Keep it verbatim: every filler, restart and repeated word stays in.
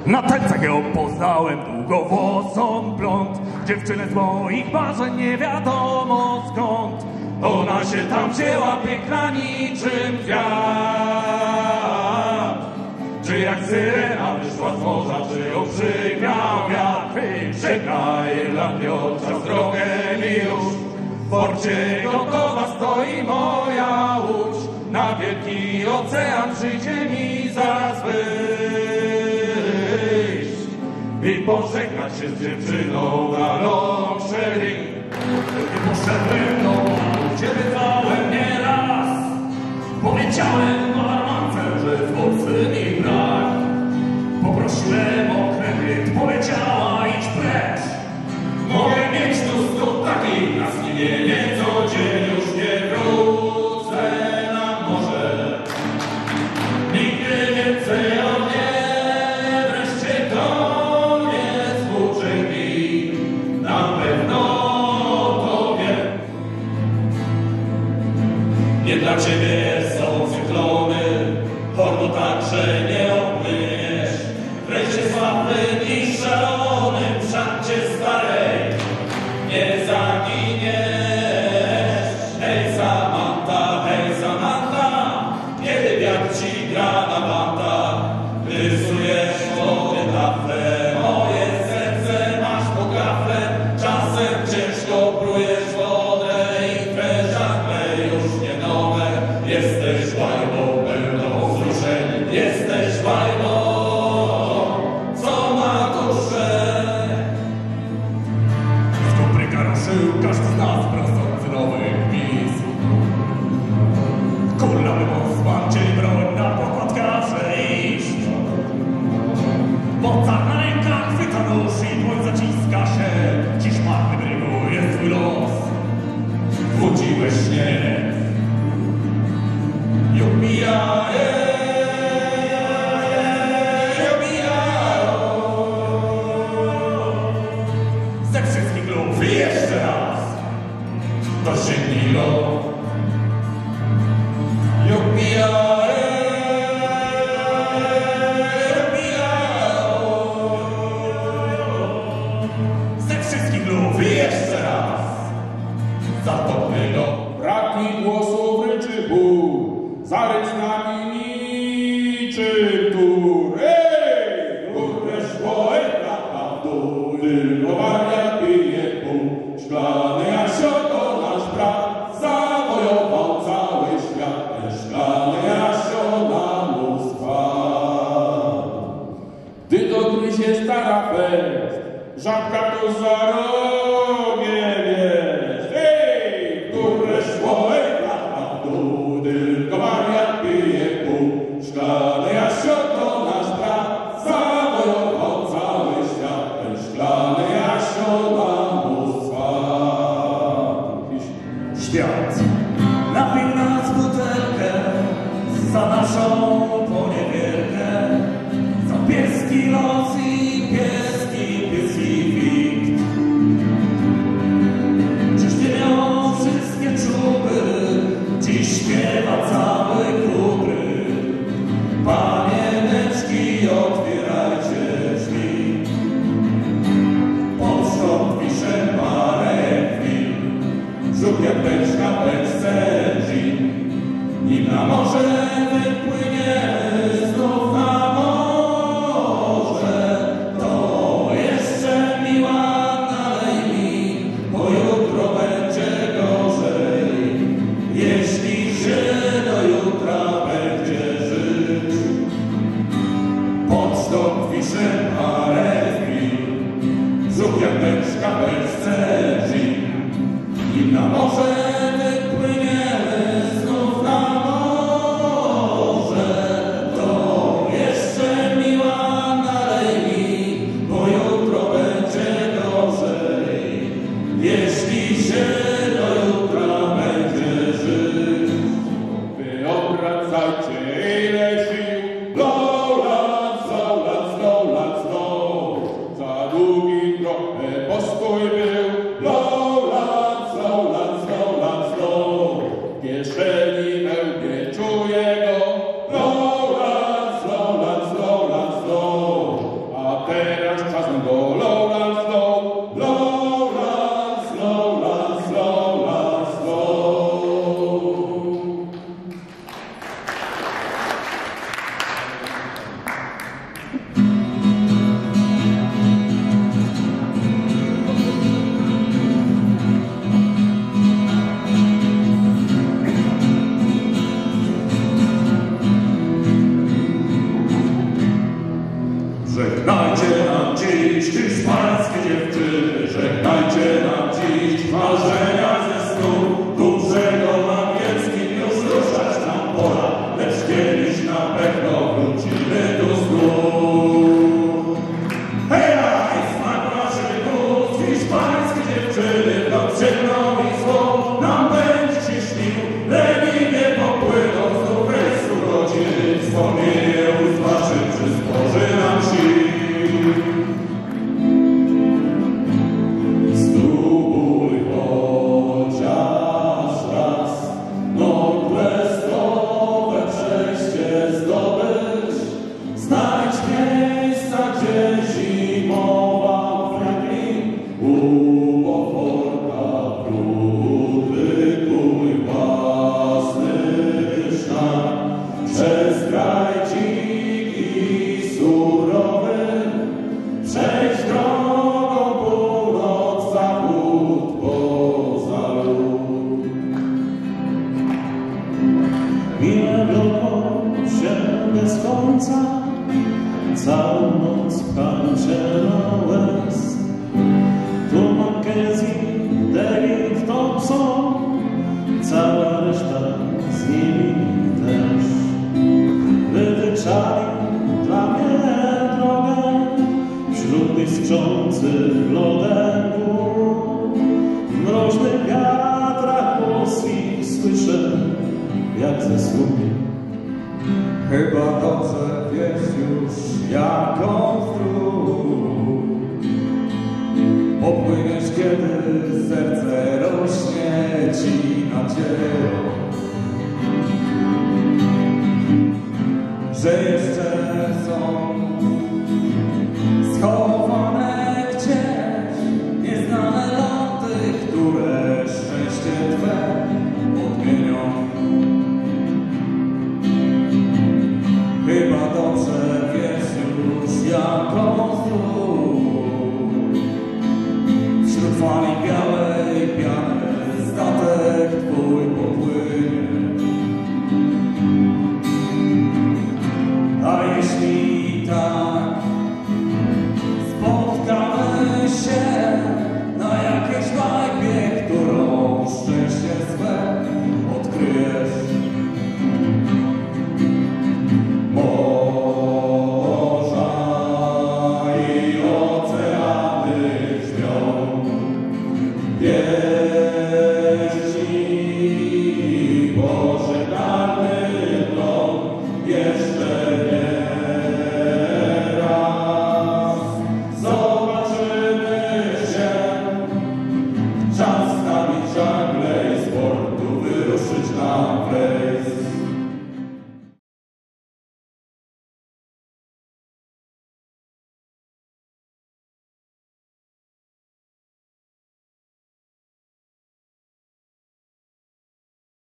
Na tańcach ją poznałem, długowłosą blond, dziewczynę z moich marzeń nie wiadomo skąd. Ona się tam wzięła piękna niczym wiatr. Czy jak syrena wyszła z morza, czy ją przygrał wiatr? Żegnaj Irlandio, czas drogę mi już. W porcie gotowa stoi moja łódź. Na wielki ocean przyjdzie mi zaraz wyjść i pożegnać się z dziewczyną na Longsharing. Kiedy poszedłem do baru, gdzie bywałem nieraz, powiedziałem barmance, że w Polsce mi brak. Poprosiłem o kredyt, powiedziała idź precz. Mogę mieć tu sto takich na zginienie, co dzień już nie wrócę na morze. Nigdy więcej o mnie wreszcie to nie współczynki. Na pewno to wiem. Nie dla ciebie są cyklony, hordu także nie opłyniesz. Wreszcie sławnym i szalonym w szancie starej nie zaginiesz. Hej Samanta, hej Samanta, kiedy wiatr ci gra na bantach, rysujesz moje tafle, moje serce masz po gafle. Czasem ciężko prujesz wodę i twe żagle już nie nowe. Jesteś łajbą pełną wzruszeń, jesteś łajbą, co ma duszę. W kopryka ruszył każdy z nas prosto z nowych miejsc. Kurlawy mocman, cień broń na pokład każe iść. Mocar na rękach chwyta nóż i dłoń zaciska się. Dziś marny brygu jest twój los. Wróciłeś śnieg i odbija. Ze wszystkich lub jeszcze raz to sięgnij go i odbija. Ze wszystkich lub jeszcze raz zatopmy go. Brak mi głosów ryczy ból, zarycz nami niczym tur. Ej! Górne szkło, ej, lata w dół, tylko wariat pije pół. Szklany Jasio to nasz brat, zawojował cały świat. Ten szklany Jasio nam spadł. Gdy dogryzie stara fest, żabka to za rogiem jest. Ej! Górne szkło, ej, lata w dół, tylko wariat pije pół. Szklany Jasio to nasz brat, zawojował cały świat. Ten szklany Jasio nam spadł. Świat napił nas butelkę za naszą poniewierkę, za pieski los i pieski Pacyfik. Dziś śpiewają wszystkie czubry, dziś śpiewa cały krupry. Panieneczki, otwierajcie drzwi. Pocztą pisze parę chwil, brzuch jak beczka, beczce gin. Nim na morze wypłyniemy znów na morze, to jeszcze miła nalej mi, bo jutro będzie gorzej. Jeśli się do jutra będzie żyć, pocztą pisze parę chwil, brzuch jak beczka, beczce gin. Nim na morze wypłyniemy znów na morze, to jeszcze miła nalej mi, bo jutro będzie gorzej. Jeśli się do jutra będzie żyć. Wyobrażajcie, ile sił, low lat, slow lat, slow lat, slow. Za długi trochę postój był, low lat, slow lat, slow lat, slow. W kieszeni wełbie czuję go, low lat, slow lat, slow lat, slow. A Hiszpańskie dziewczyny, żegnajcie nam dziś marzenia ze snu. Ku brzegom angielskim już ruszać nam pora, lecz kiedyś na pewno wrócimy tu znów. Heja! I smak naszych ust, hiszpańskie dziewczyny, to ciemno i zło nam będzie się śnił. Leniwie popłyną znów rejs urodziny, wspomnienie ust waszych przysporzy nam sił. Spróbuj chociaż raz northwestowe przejście zdobyć. Znajdź miejsca, gdzie zimował Franklin. U poporka produkuj własny szlak. Przez kraj dziki i surowy przejdź drogą północ, zachód poza lód. Mija wielką się bez końca, całą noc pcham się na łez. Tu Mackenzie, David, Thompson, cała reszta z nimi też. Wytyczali dla mnie drogę wśród tych skrzących lodem gór. W mroźnych wiatrach głos ich słyszę, jak ze snu. Chyba dobrze wiesz już, jaką strój. Popłyniesz, kiedy serce rośnie ci nadzieją.